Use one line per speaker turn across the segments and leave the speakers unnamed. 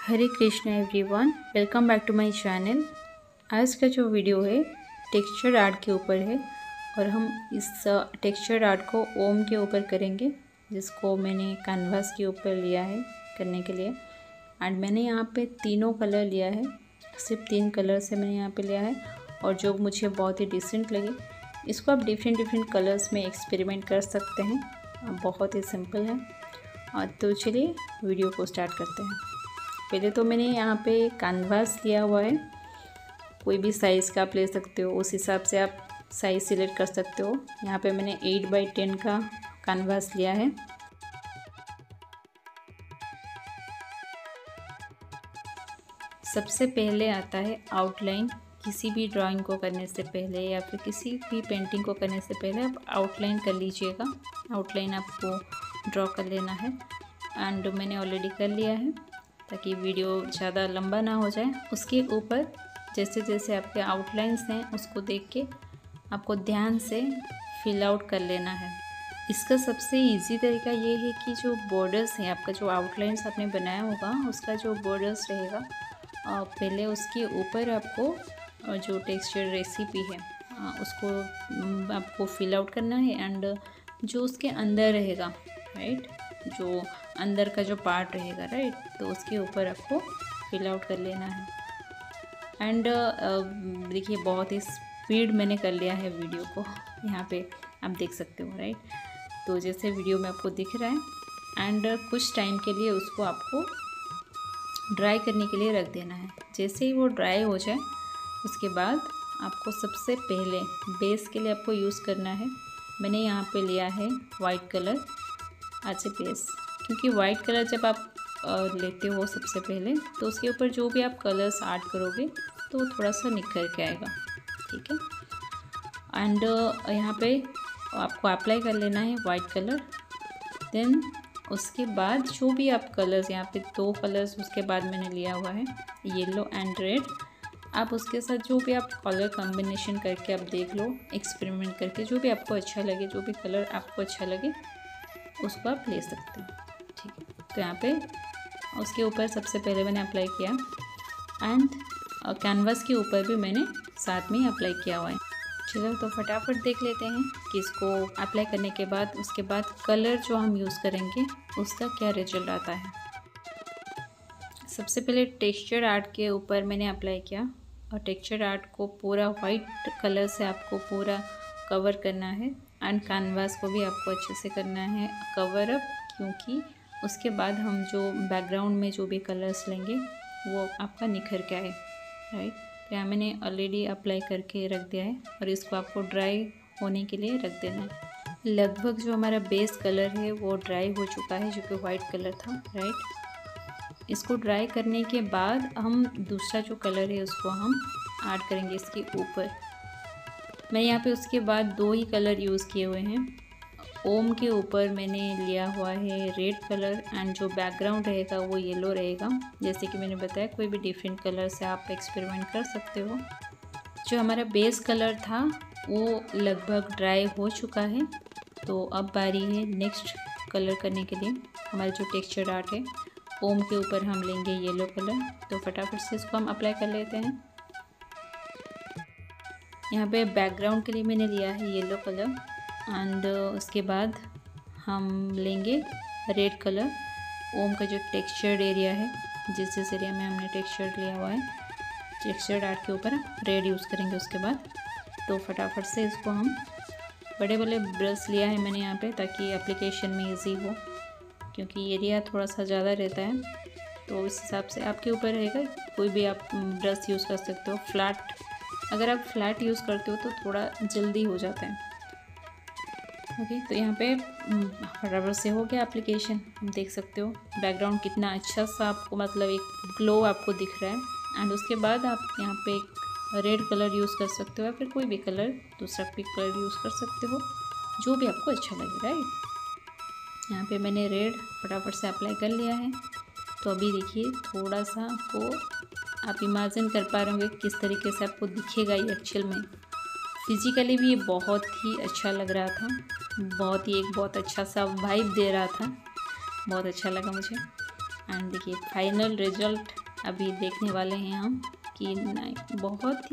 Hare Krishna everyone, welcome back to my channel. आज का जो वीडियो है टेक्सचर आर्ट के ऊपर है और हम इस टेक्सचर आर्ट को ओम के ऊपर करेंगे, जिसको मैंने कैनवास के ऊपर लिया है करने के लिए। एंड मैंने यहाँ पे तीनों कलर लिया है, सिर्फ 3 कलर से मैंने यहाँ पे लिया है और जो मुझे बहुत ही डिसेंट लगे। इसको आप डिफरेंट कलर्स में एक्सपेरिमेंट कर सकते हैं, बहुत ही सिंपल है। तो चलिए वीडियो को स्टार्ट करते हैं। पहले तो मैंने यहाँ पे कैनवास लिया हुआ है, कोई भी साइज़ का आप ले सकते हो, उस हिसाब से आप साइज़ सिलेक्ट कर सकते हो। यहाँ पे मैंने 8x10 का कैनवास लिया है। सबसे पहले आता है आउटलाइन। किसी भी ड्राइंग को करने से पहले या फिर किसी भी पेंटिंग को करने से पहले आप आउटलाइन कर लीजिएगा। आउटलाइन आपको ड्रॉ कर लेना है एंड मैंने ऑलरेडी कर लिया है ताकि वीडियो ज़्यादा लंबा ना हो जाए। उसके ऊपर जैसे जैसे आपके आउटलाइंस हैं उसको देख के आपको ध्यान से फिल आउट कर लेना है। इसका सबसे इजी तरीका ये है कि जो बॉर्डर्स हैं, आपका जो आउटलाइंस आपने बनाया होगा उसका जो बॉर्डर्स रहेगा, पहले उसके ऊपर आपको जो टेक्सचर रेसिपी है उसको आपको फिल आउट करना है। एंड जो उसके अंदर रहेगा, राइट, जो अंदर का जो पार्ट रहेगा, राइट, तो उसके ऊपर आपको फिल आउट कर लेना है। एंड देखिए बहुत ही स्पीड मैंने कर लिया है वीडियो को, यहाँ पे आप देख सकते हो, राइट। तो जैसे वीडियो में आपको दिख रहा है एंड कुछ टाइम के लिए उसको आपको ड्राई करने के लिए रख देना है। जैसे ही वो ड्राई हो जाए उसके बाद आपको सबसे पहले बेस के लिए आपको यूज़ करना है। मैंने यहाँ पे लिया है white colour as a base, क्योंकि वाइट कलर जब आप लेते हो सबसे पहले तो उसके ऊपर जो भी आप कलर्स ऐड करोगे तो वो थोड़ा सा निखर के आएगा, ठीक है। एंड यहाँ पे आपको अप्लाई कर लेना है वाइट कलर। देन उसके बाद जो भी आप कलर्स, यहाँ पे 2 कलर्स उसके बाद मैंने लिया हुआ है, येलो एंड रेड। आप उसके साथ जो भी आप कलर कॉम्बिनेशन करके आप देख लो, एक्सपेरिमेंट करके जो भी आपको अच्छा लगे, जो भी कलर आपको अच्छा लगे उसको आप ले सकते हो, ठीक है। तो यहाँ पे उसके ऊपर सबसे पहले मैंने अप्लाई किया एंड कैनवास के ऊपर भी मैंने साथ में अप्लाई किया हुआ है। चलो तो फटाफट देख लेते हैं कि इसको अप्लाई करने के बाद उसके बाद कलर जो हम यूज़ करेंगे उसका क्या रिजल्ट आता है। सबसे पहले टेक्सचर आर्ट के ऊपर मैंने अप्लाई किया और टेक्सचर आर्ट को पूरा वाइट कलर से आपको पूरा कवर करना है एंड कैनवास को भी आपको अच्छे से करना है कवर अप, क्योंकि उसके बाद हम जो बैकग्राउंड में जो भी कलर्स लेंगे वो आपका निखर के आए, राइट। तो यहाँ मैंने ऑलरेडी अप्लाई करके रख दिया है और इसको आपको ड्राई होने के लिए रख देना है। लगभग जो हमारा बेस कलर है वो ड्राई हो चुका है, जो कि वाइट कलर था, राइट। इसको ड्राई करने के बाद हम दूसरा जो कलर है उसको हम ऐड करेंगे इसके ऊपर। मैं यहाँ पे उसके बाद 2 ही कलर यूज़ किए हुए हैं। ओम के ऊपर मैंने लिया हुआ है रेड कलर एंड जो बैकग्राउंड रहेगा वो येलो रहेगा। जैसे कि मैंने बताया, कोई भी डिफरेंट कलर से आप एक्सपेरिमेंट कर सकते हो। जो हमारा बेस कलर था वो लगभग ड्राई हो चुका है, तो अब बारी है नेक्स्ट कलर करने के लिए। हमारा जो टेक्सचर आर्ट है, ओम के ऊपर हम लेंगे येलो कलर, तो फटाफट से इसको हम अप्लाई कर लेते हैं। यहाँ पे बैकग्राउंड के लिए मैंने लिया है येलो कलर एंड उसके बाद हम लेंगे रेड कलर। ओम का जो टेक्सचर्ड एरिया है, जिस एरिया में हमने टेक्सचर लिया हुआ है, टेक्सचर्ड आर्ट के ऊपर रेड यूज़ करेंगे उसके बाद। तो फटाफट से इसको हम बड़े ब्रश लिया है मैंने यहाँ पे, ताकि एप्लीकेशन में इजी हो, क्योंकि एरिया थोड़ा सा ज़्यादा रहता है, तो इस हिसाब से आपके ऊपर रहेगा। कोई भी आप ब्रश यूज़ कर सकते हो। फ्लैट, अगर आप फ्लैट यूज़ करते हो तो थोड़ा जल्दी हो जाता है, ओके। तो यहाँ पे फटाफट से हो गया एप्लीकेशन। हम देख सकते हो बैकग्राउंड कितना अच्छा सा आपको, मतलब एक ग्लो आपको दिख रहा है। एंड उसके बाद आप यहाँ पे एक रेड कलर यूज़ कर सकते हो या फिर कोई भी कलर, दूसरा पिक कलर यूज़ कर सकते हो, जो भी आपको अच्छा लगे, राइट। यहाँ पे मैंने रेड फटाफट से अप्लाई कर लिया है। तो अभी देखिए थोड़ा सा आपको, आप इमेजिन कर पा रहे होंगे किस तरीके से आपको दिखेगा ये एक्चुअल में। फिज़िकली भी ये बहुत ही अच्छा लग रहा था, बहुत अच्छा सा वाइब दे रहा था, बहुत अच्छा लगा मुझे। एंड देखिए फाइनल रिजल्ट अभी देखने वाले हैं हम कि बहुत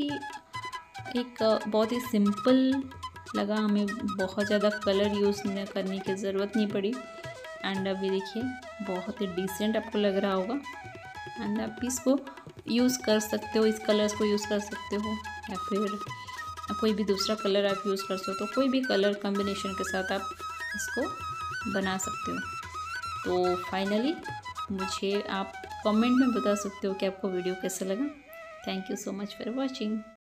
ही सिंपल लगा, हमें बहुत ज़्यादा कलर यूज़ करने की ज़रूरत नहीं पड़ी। एंड अभी देखिए बहुत ही डिसेंट आपको लग रहा होगा। एंड आप इसको यूज़ कर सकते हो, इस कलर्स को यूज़ कर सकते हो या फिर कोई भी दूसरा कलर आप यूज़ कर सकते हो। कोई भी कलर कॉम्बिनेशन के साथ आप इसको बना सकते हो। तो फाइनली मुझे आप कमेंट में बता सकते हो कि आपको वीडियो कैसा लगा। Thank you so much for watching.